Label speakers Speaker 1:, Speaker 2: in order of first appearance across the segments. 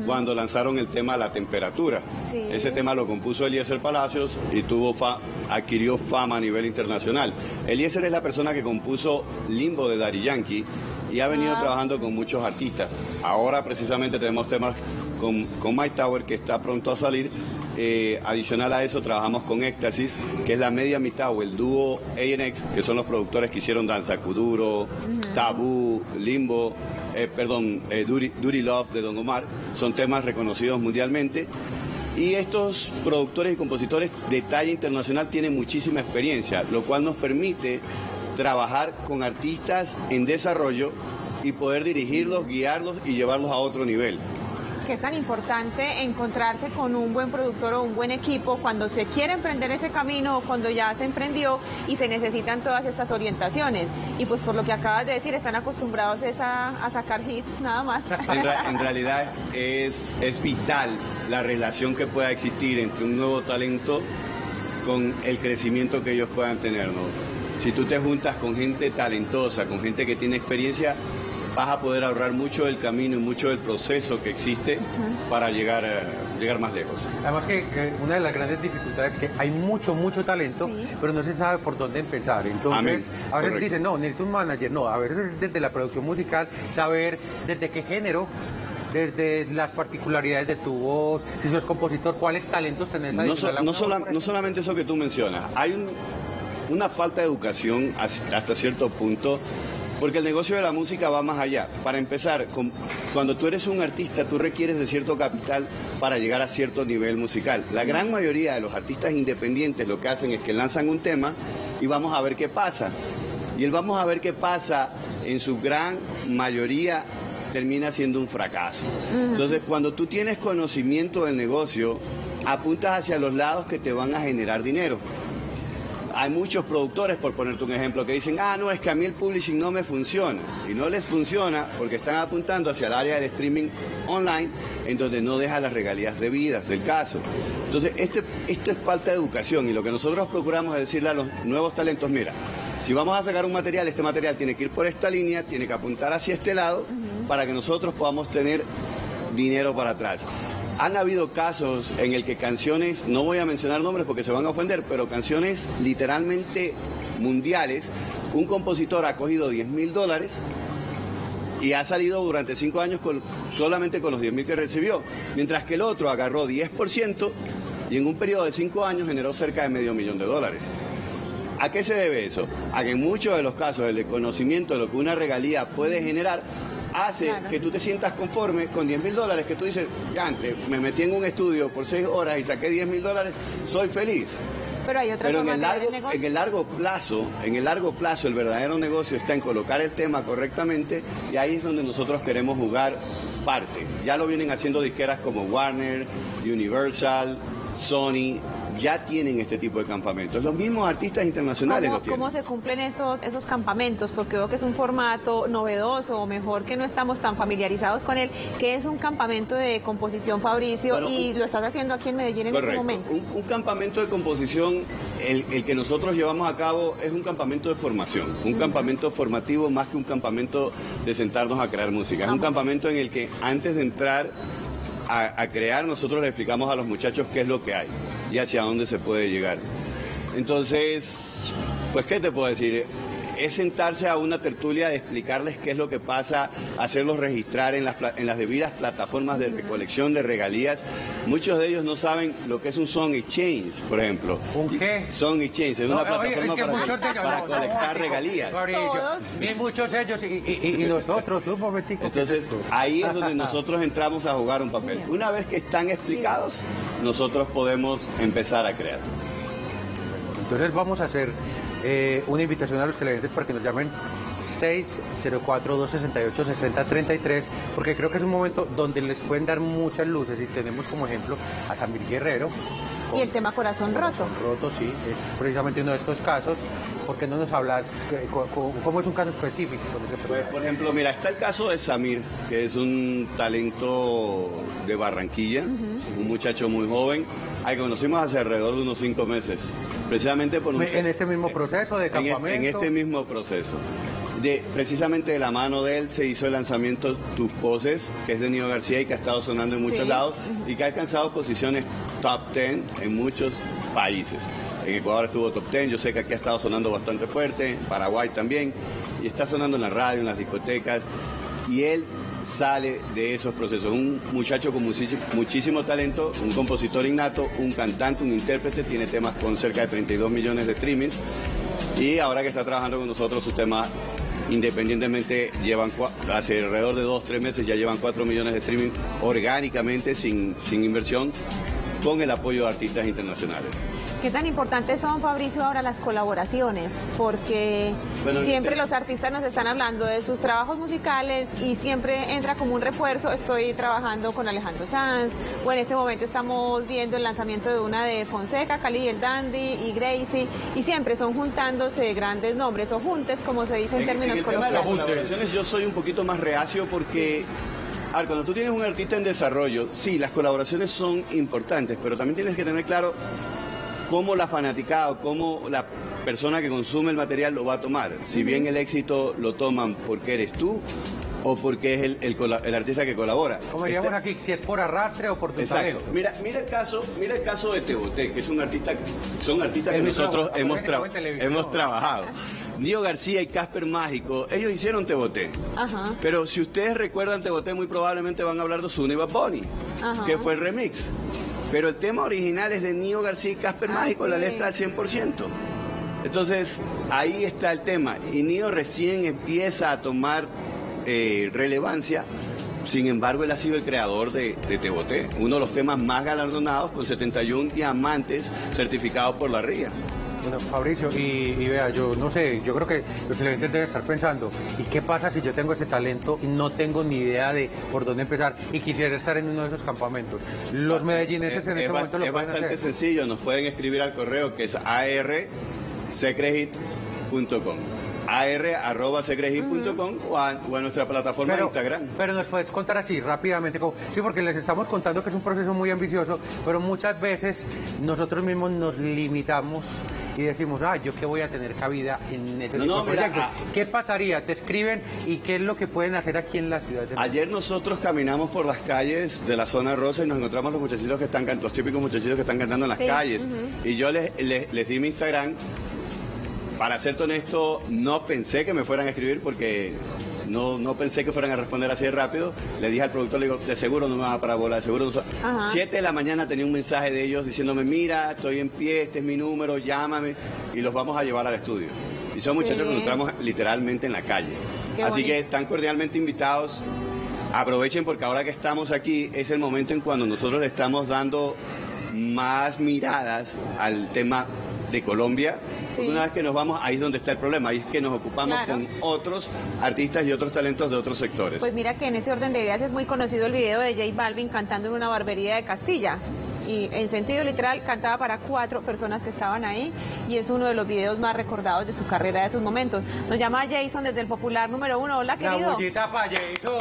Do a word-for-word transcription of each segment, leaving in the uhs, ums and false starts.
Speaker 1: cuando lanzaron el tema La Temperatura. Sí. Ese tema lo compuso Eliezer Palacios y tuvo fa adquirió fama a nivel internacional. Eliezer es la persona que compuso Limbo de Daddy Yankee y ha venido ah. trabajando con muchos artistas. Ahora precisamente tenemos temas con, con Mike Tower, que está pronto a salir. Eh, adicional a eso trabajamos con Éxtasis, que es la media mitad, o el dúo A N X, que son los productores que hicieron Danza Kuduro, uh-huh. Tabú, Limbo, eh, perdón, eh, Dirty, Dirty Love de Don Omar. Son temas reconocidos mundialmente. Y estos productores y compositores de talla internacional tienen muchísima experiencia, lo cual nos permite trabajar con artistas en desarrollo y poder dirigirlos, guiarlos y llevarlos a otro nivel.
Speaker 2: Que es tan importante encontrarse con un buen productor o un buen equipo cuando se quiere emprender ese camino o cuando ya se emprendió y se necesitan todas estas orientaciones. Y pues por lo que acabas de decir, están acostumbrados es a, a sacar hits nada más.
Speaker 1: En, ra en realidad es, es vital la relación que pueda existir entre un nuevo talento con el crecimiento que ellos puedan tener, ¿no? Si tú te juntas con gente talentosa, con gente que tiene experiencia, vas a poder ahorrar mucho del camino y mucho del proceso que existe uh-huh. para llegar, uh, llegar más lejos.
Speaker 3: Además que, que una de las grandes dificultades es que hay mucho, mucho talento, sí. pero no se sabe por dónde empezar. Entonces, Amén. a veces dicen, no, necesito un manager. No, a veces desde la producción musical, saber desde qué género, desde las particularidades de tu voz, si sos compositor, cuáles talentos tenés.
Speaker 1: No, so, no, sola, no solamente eso que tú mencionas, hay un, una falta de educación hasta cierto punto. Porque el negocio de la música va más allá. Para empezar, con, cuando tú eres un artista, tú requieres de cierto capital para llegar a cierto nivel musical. La gran mayoría de los artistas independientes lo que hacen es que lanzan un tema y vamos a ver qué pasa. Y el vamos a ver qué pasa, en su gran mayoría, termina siendo un fracaso. Entonces, cuando tú tienes conocimiento del negocio, apuntas hacia los lados que te van a generar dinero. Hay muchos productores, por ponerte un ejemplo, que dicen, ah, no, es que a mí el publishing no me funciona. Y no les funciona porque están apuntando hacia el área del streaming online, en donde no deja las regalías debidas del caso. Entonces, este, esto es falta de educación, y lo que nosotros procuramos es decirle a los nuevos talentos, mira, si vamos a sacar un material, este material tiene que ir por esta línea, tiene que apuntar hacia este lado, uh-huh. para que nosotros podamos tener dinero para atrás. Han habido casos en el que canciones, no voy a mencionar nombres porque se van a ofender, pero canciones literalmente mundiales, un compositor ha cogido diez mil dólares y ha salido durante cinco años con, solamente con los diez mil que recibió, mientras que el otro agarró diez por ciento y en un periodo de cinco años generó cerca de medio millón de dólares. ¿A qué se debe eso? A que en muchos de los casos el desconocimiento de lo que una regalía puede generar hace claro. que tú te sientas conforme con diez mil dólares, que tú dices, ya, me metí en un estudio por seis horas y saqué diez mil dólares, soy feliz.
Speaker 2: Pero hay otras
Speaker 1: Pero en
Speaker 2: formas
Speaker 1: el, largo,
Speaker 2: de ver el negocio.
Speaker 1: en el largo plazo, en el largo plazo, el verdadero negocio está en colocar el tema correctamente, y ahí es donde nosotros queremos jugar parte. Ya lo vienen haciendo disqueras como Warner, Universal, Sony, ya tienen este tipo de campamentos. Los mismos artistas internacionales
Speaker 2: ¿Cómo,
Speaker 1: lo tienen.
Speaker 2: ¿Cómo se cumplen esos, esos campamentos? Porque veo que es un formato novedoso, o mejor que no estamos tan familiarizados con él, que es un campamento de composición, Fabricio, bueno, y un, lo estás haciendo aquí en Medellín en
Speaker 1: correcto.
Speaker 2: este momento.
Speaker 1: Un, un campamento de composición, el, el que nosotros llevamos a cabo es un campamento de formación, un uh-huh. campamento formativo más que un campamento de sentarnos a crear música. Es uh-huh. un campamento en el que antes de entrar A, a crear, nosotros le explicamos a los muchachos qué es lo que hay y hacia dónde se puede llegar. Entonces, pues, ¿qué te puedo decir? Es sentarse a una tertulia de explicarles qué es lo que pasa, hacerlos registrar en las, en las debidas plataformas de recolección de regalías. Muchos de ellos no saben lo que es un Song Exchange, por ejemplo.
Speaker 3: ¿Un qué?
Speaker 1: Song Exchange, es
Speaker 3: no,
Speaker 1: una
Speaker 3: oye,
Speaker 1: plataforma
Speaker 3: es que
Speaker 1: para,
Speaker 3: para,
Speaker 1: para
Speaker 3: no,
Speaker 1: colectar
Speaker 3: no,
Speaker 1: regalías.
Speaker 3: Y muchos ellos, y, y, y nosotros, un momentico.
Speaker 1: Entonces, ahí es donde nosotros entramos a jugar un papel. Una vez que están explicados, nosotros podemos empezar a crear.
Speaker 3: Entonces vamos a hacer eh, una invitación a los televidentes para que nos llamen seis cero cuatro, dos seis ocho, seis cero tres tres, porque creo que es un momento donde les pueden dar muchas luces, y tenemos como ejemplo a Samir Guerrero.
Speaker 2: Y el tema Corazón Roto.
Speaker 3: Corazón Roto, sí, es precisamente uno de estos casos. ¿Por qué no nos hablas? ¿Cómo es un caso específico?
Speaker 1: Pues, por ejemplo, mira, está el caso de Samir, que es un talento de Barranquilla, uh-huh. un muchacho muy joven, al que conocimos hace alrededor de unos cinco meses, precisamente por un...
Speaker 3: ¿En este mismo proceso de campamento?
Speaker 1: En, en este mismo proceso. de, precisamente de la mano de él se hizo el lanzamiento Tus Poses, que es de Nio García y que ha estado sonando en muchos sí. lados y que ha alcanzado posiciones top diez en muchos países. En Ecuador estuvo top diez, yo sé que aquí ha estado sonando bastante fuerte, en Paraguay también, y está sonando en la radio, en las discotecas, y él sale de esos procesos. Un muchacho con muchísimo, muchísimo talento, un compositor innato, un cantante, un intérprete, tiene temas con cerca de treinta y dos millones de streamings, y ahora que está trabajando con nosotros, sus temas independientemente llevan hace alrededor de dos, tres meses ya llevan cuatro millones de streaming orgánicamente, sin, sin inversión, con el apoyo de artistas internacionales.
Speaker 2: ¿Qué tan importantes son, Fabricio, ahora las colaboraciones? Porque bueno, siempre los artistas nos están hablando de sus trabajos musicales y siempre entra como un refuerzo. Estoy trabajando con Alejandro Sanz, o en este momento estamos viendo el lanzamiento de una de Fonseca, Cali y el Dandy y Gracie, y siempre son juntándose grandes nombres, o juntes, como se dice en, en términos
Speaker 1: en el
Speaker 2: coloquiales.
Speaker 1: Tema de las colaboraciones yo soy un poquito más reacio porque... A ver, cuando tú tienes un artista en desarrollo, sí, las colaboraciones son importantes, pero también tienes que tener claro cómo la fanaticada o cómo la persona que consume el material lo va a tomar. Si bien el éxito lo toman porque eres tú o porque es el, el, el artista que colabora.
Speaker 3: Como diríamos este... aquí, si es por arrastre o por tu talento.
Speaker 1: Mira, mira el caso, mira el caso de Te Boté, que es un artista, son artistas que nosotros hemos, tra hemos trabajado. Nio García y Casper Mágico, ellos hicieron Te Boté. Ajá. Pero si ustedes recuerdan Te Boté, muy probablemente van a hablar de Ozuna y Bad Bunny, que fue el remix. Pero el tema original es de Nio García y Casper ah, Mágico, sí. La letra al cien por ciento. Entonces, ahí está el tema. Y Nio recién empieza a tomar eh, relevancia. Sin embargo, él ha sido el creador de, de Te Boté, uno de los temas más galardonados, con setenta y un diamantes certificados por la R I A.
Speaker 3: Bueno, Fabricio, y, y vea, yo no sé, yo creo que los televidentes deben estar pensando, ¿y qué pasa si yo tengo ese talento y no tengo ni idea de por dónde empezar y quisiera estar en uno de esos campamentos? Los medellineses en este momento lo pueden hacer.
Speaker 1: Es bastante sencillo, nos pueden escribir al correo que es a r secrehit punto com. a r arroba secrehit punto com uh-huh. o, a, o a nuestra plataforma
Speaker 3: pero,
Speaker 1: de Instagram.
Speaker 3: Pero nos puedes contar así rápidamente, como, sí, porque les estamos contando que es un proceso muy ambicioso, pero muchas veces nosotros mismos nos limitamos y decimos, ah, yo qué voy a tener cabida en ese no, tipo no, de proyectos. Mira, ¿qué pasaría? Te escriben y qué es lo que pueden hacer aquí en la ciudad de Medellín.
Speaker 1: Ayer nosotros caminamos por las calles de la zona rosa y nos encontramos los muchachitos que están cantando, los típicos muchachitos que están cantando en las sí. calles. Uh-huh. Y yo les, les, les di mi Instagram. Para serte honesto, no pensé que me fueran a escribir porque no, no pensé que fueran a responder así de rápido. Le dije al productor, le digo, de seguro no me va a parar bola, de seguro no. Ajá. Siete de la mañana tenía un mensaje de ellos diciéndome, mira, estoy en pie, este es mi número, llámame y los vamos a llevar al estudio. Y son muchachos que nos encontramos literalmente en la calle. Qué así bonito. Que están cordialmente invitados. Aprovechen porque ahora que estamos aquí es el momento en cuando nosotros le estamos dando más miradas al tema de Colombia. Porque una vez que nos vamos, ahí es donde está el problema, ahí es que nos ocupamos claro. con otros artistas y otros talentos de otros sectores.
Speaker 2: Pues mira que en ese orden de ideas es muy conocido el video de J Balvin cantando en una barbería de Castilla. Y en sentido literal cantaba para cuatro personas que estaban ahí y es uno de los videos más recordados de su carrera de esos momentos. Nos llama Jason desde el Popular número uno. Hola, querido.
Speaker 3: La bullita para Jason.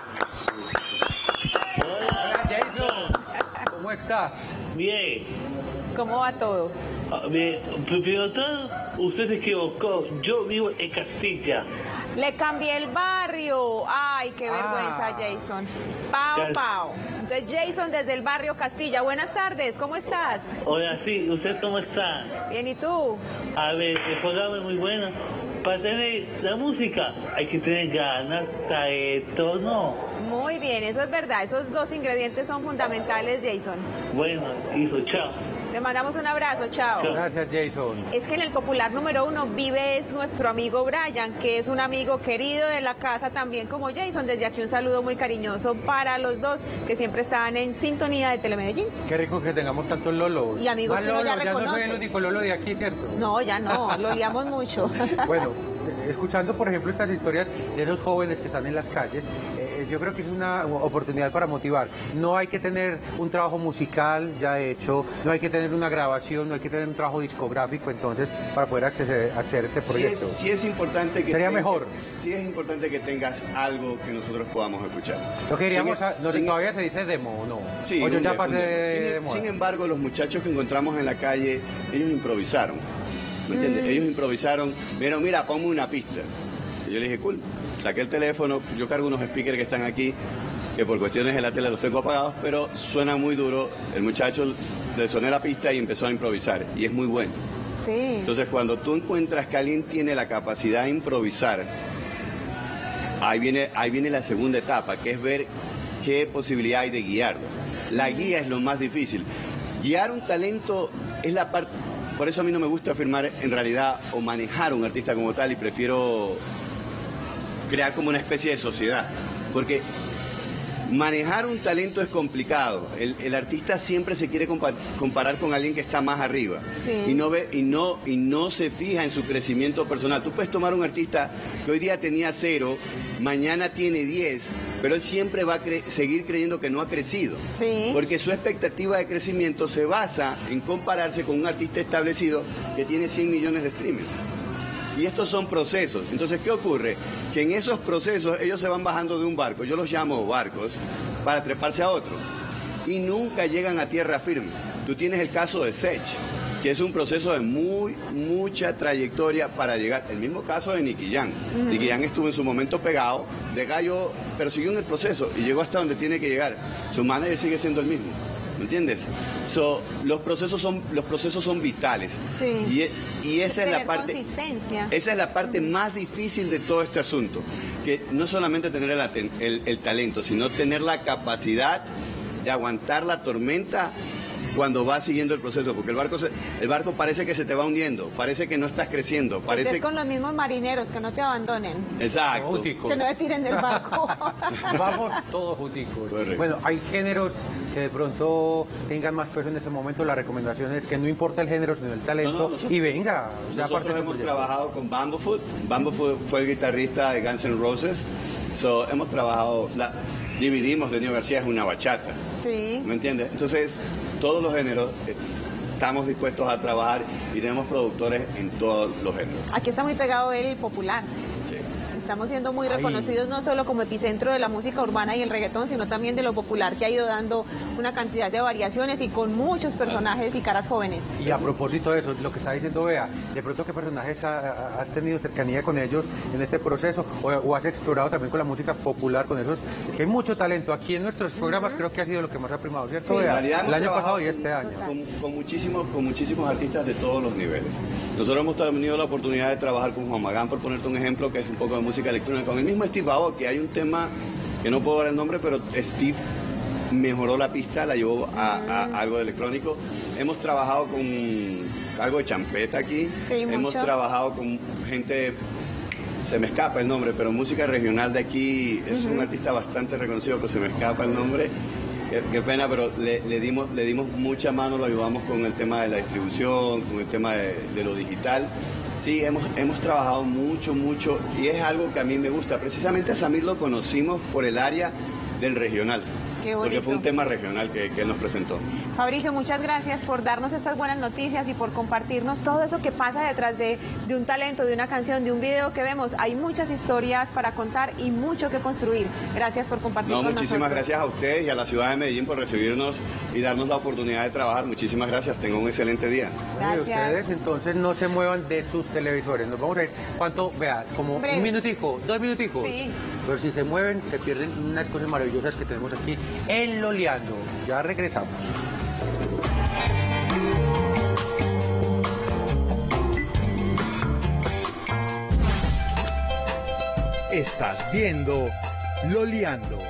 Speaker 3: Hola, Jason. ¿Cómo estás?
Speaker 4: Bien.
Speaker 2: ¿Cómo va todo?
Speaker 4: Ah, bien. Primero todo, usted se equivocó. Yo vivo en Castilla.
Speaker 2: Le cambié el barrio. Ay, qué vergüenza, ah. Jason. Pau, pau. Entonces, Jason desde el barrio Castilla. Buenas tardes, ¿cómo estás?
Speaker 4: Hola, sí. ¿Usted cómo está?
Speaker 2: Bien, ¿y tú?
Speaker 4: A ver, el programa es muy bueno. Para tener la música hay que tener ganas, talento, ¿no?
Speaker 2: Muy bien, eso es verdad. Esos dos ingredientes son fundamentales, Jason.
Speaker 4: Bueno, hizo, chao.
Speaker 2: Le mandamos un abrazo, chao.
Speaker 3: Gracias, Jason.
Speaker 2: Es que en el Popular número uno vive es nuestro amigo Brian, que es un amigo querido de la casa también como Jason. Desde aquí un saludo muy cariñoso para los dos que siempre están en sintonía de Telemedellín.
Speaker 3: Qué rico que tengamos tantos Lolos.
Speaker 2: Y amigos que uno ya reconoce.
Speaker 3: Ya no soy el único Lolo de aquí, ¿cierto?
Speaker 2: No, ya no, lo liamos mucho.
Speaker 3: Bueno, escuchando por ejemplo estas historias de esos jóvenes que están en las calles, eh, yo creo que es una oportunidad para motivar. No hay que tener un trabajo musical ya hecho, no hay que tener una grabación, no hay que tener un trabajo discográfico, entonces, para poder acceder, acceder a este proyecto.
Speaker 1: Sí es, sí es importante que
Speaker 3: sería
Speaker 1: tenga,
Speaker 3: mejor.
Speaker 1: Sí es importante que tengas algo que nosotros podamos escuchar.
Speaker 3: Lo que diríamos, sin, no, sin, todavía se dice demo, ¿o no?
Speaker 1: Sí,
Speaker 3: o yo ya
Speaker 1: de,
Speaker 3: pasé de,
Speaker 1: sin,
Speaker 3: de moda.
Speaker 1: Sin embargo, los muchachos que encontramos en la calle, ellos improvisaron. ¿Me entiendes? Mm. Ellos improvisaron, vieron, mira, ponme una pista. Y Yo le dije, cool. Saqué el teléfono, yo cargo unos speakers que están aquí, que por cuestiones de la tele los tengo apagados, pero suena muy duro. El muchacho le soné la pista y empezó a improvisar, y es muy bueno.
Speaker 2: Sí.
Speaker 1: Entonces, cuando tú encuentras que alguien tiene la capacidad de improvisar, ahí viene, ahí viene la segunda etapa, que es ver qué posibilidad hay de guiarlo. La guía es lo más difícil. Guiar un talento es la parte... Por eso a mí no me gusta afirmar en realidad o manejar a un artista como tal, y prefiero crear como una especie de sociedad. Porque manejar un talento es complicado. El, el artista siempre se quiere compa comparar con alguien que está más arriba.
Speaker 2: Sí.
Speaker 1: Y no ve, y no, y no se fija en su crecimiento personal. Tú puedes tomar un artista que hoy día tenía cero, mañana tiene diez, pero él siempre va a cre seguir creyendo que no ha crecido.
Speaker 2: Sí.
Speaker 1: Porque su expectativa de crecimiento se basa en compararse con un artista establecido que tiene cien millones de streamers. Y estos son procesos. Entonces, ¿qué ocurre? Que en esos procesos ellos se van bajando de un barco, yo los llamo barcos, para treparse a otro. Y nunca llegan a tierra firme. Tú tienes el caso de Sech, que es un proceso de muy, mucha trayectoria para llegar. El mismo caso de Nicky Jam. Uh-huh. Nicky Jam estuvo en su momento pegado, de gallo, pero siguió en el proceso y llegó hasta donde tiene que llegar. Su manager sigue siendo el mismo. ¿Me entiendes? So, los procesos son los procesos son vitales.
Speaker 2: Sí.
Speaker 1: Y, y esa es, es la parte
Speaker 2: consistencia.
Speaker 1: Esa es la parte uh-huh. más difícil de todo este asunto, que no solamente tener el, el, el talento, sino tener la capacidad de aguantar la tormenta cuando vas siguiendo el proceso, porque el barco se, el barco parece que se te va hundiendo, parece que no estás creciendo, parece
Speaker 2: Estés con los mismos marineros, que no te abandonen.
Speaker 1: Exacto.
Speaker 2: Que no te tiren del barco.
Speaker 3: Vamos todos junticos.
Speaker 1: Correcto.
Speaker 3: Bueno, hay géneros que de pronto tengan más peso en este momento. La recomendación es que no importa el género, sino el talento.
Speaker 1: No, no, nosotros,
Speaker 3: y venga.
Speaker 1: Nosotros hemos trabajado con Bumblefoot. Bumblefoot fue el guitarrista de Guns N' Roses. So, hemos trabajado, la, dividimos de Neo García, es una bachata.
Speaker 2: Sí.
Speaker 1: ¿Me entiendes? Entonces, todos los géneros estamos dispuestos a trabajar y tenemos productores en todos los géneros.
Speaker 2: Aquí está muy pegado el popular.
Speaker 1: Sí.
Speaker 2: Estamos siendo muy reconocidos no solo como epicentro de la música urbana y el reggaetón, sino también de lo popular, que ha ido dando una cantidad de variaciones y con muchos personajes y caras jóvenes.
Speaker 3: Y a propósito de eso, lo que está diciendo Bea, de pronto, ¿qué personajes ha, has tenido cercanía con ellos en este proceso? O, o has explorado también con la música popular con esos? Es que hay mucho talento. Aquí en nuestros programas uh-huh. creo que ha sido lo que más ha primado, ¿cierto,
Speaker 2: sí,
Speaker 3: Bea? El año pasado y este año.
Speaker 1: Con, con, muchísimos, con muchísimos artistas de todos los niveles. Nosotros hemos tenido la oportunidad de trabajar con Juan Magán, por ponerte un ejemplo, que es un poco de música electrónica, con el mismo Steve Aoki. Hay un tema que no puedo dar el nombre, pero Steve mejoró la pista, la llevó a, a, a algo de electrónico. Hemos trabajado con algo de champeta aquí.
Speaker 2: Sí,
Speaker 1: hemos
Speaker 2: mucho.
Speaker 1: trabajado con gente, se me escapa el nombre, pero música regional de aquí. Es uh-huh. un artista bastante reconocido, pero se me escapa el nombre. Qué, qué pena, pero le, le, dimos, le dimos mucha mano, lo ayudamos con el tema de la distribución, con el tema de, de lo digital. Sí, hemos, hemos trabajado mucho, mucho, y es algo que a mí me gusta. Precisamente a Samir lo conocimos por el área del regional.
Speaker 2: Qué bonito.
Speaker 1: Porque fue un tema regional que, que él nos presentó.
Speaker 2: Fabricio, muchas gracias por darnos estas buenas noticias y por compartirnos todo eso que pasa detrás de, de un talento, de una canción, de un video que vemos. Hay muchas historias para contar y mucho que construir. Gracias por compartir
Speaker 1: no,
Speaker 2: con
Speaker 1: muchísimas
Speaker 2: nosotros.
Speaker 1: Gracias a ustedes y a la ciudad de Medellín por recibirnos y darnos la oportunidad de trabajar. Muchísimas gracias. Tengan un excelente día.
Speaker 3: Gracias. Ustedes entonces no se muevan de sus televisores. Nos vamos a ver cuánto, vea, como Breve. un minutico, dos minuticos.
Speaker 2: Sí.
Speaker 3: Pero si se mueven, se pierden unas cosas maravillosas que tenemos aquí en Loleando. Ya regresamos.
Speaker 5: Estás viendo Loleando.